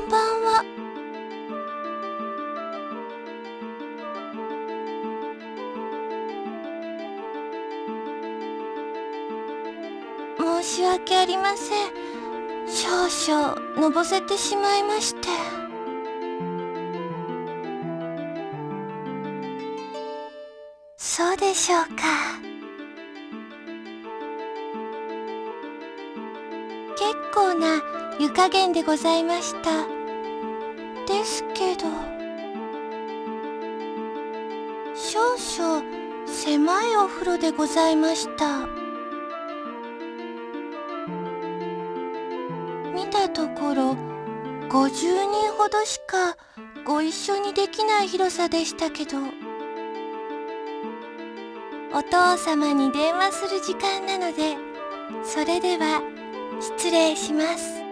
んばんは。申し訳ありません。少々のぼせてしまいまして。そうでしょうか。結構な湯加減でございました。ですけど、少々狭いお風呂でございました。見たところ、50人ほどしかご一緒にできない広さでしたけど、お父様に電話する時間なので、それでは失礼します。